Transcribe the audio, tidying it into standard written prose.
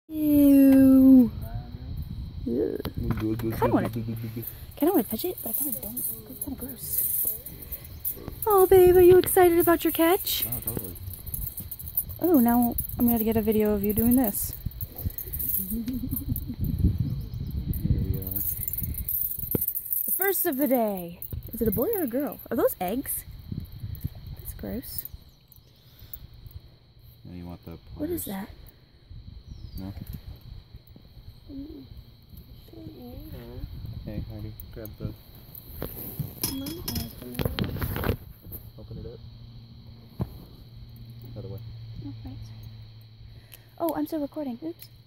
Ew. Kind of want to touch it, but I kind of don't. It's kind of gross. Oh, babe, are you excited about your catch? Oh, totally. Oh, now I'm going to get a video of you doing this. Here we are. The first of the day. Is it a boy or a girl? Are those eggs? That's gross. Now you want the pliers. What is that? No? Hey, Heidi, grab the... Open it up. Other way. Oh, right. Oh, I'm still recording. Oops.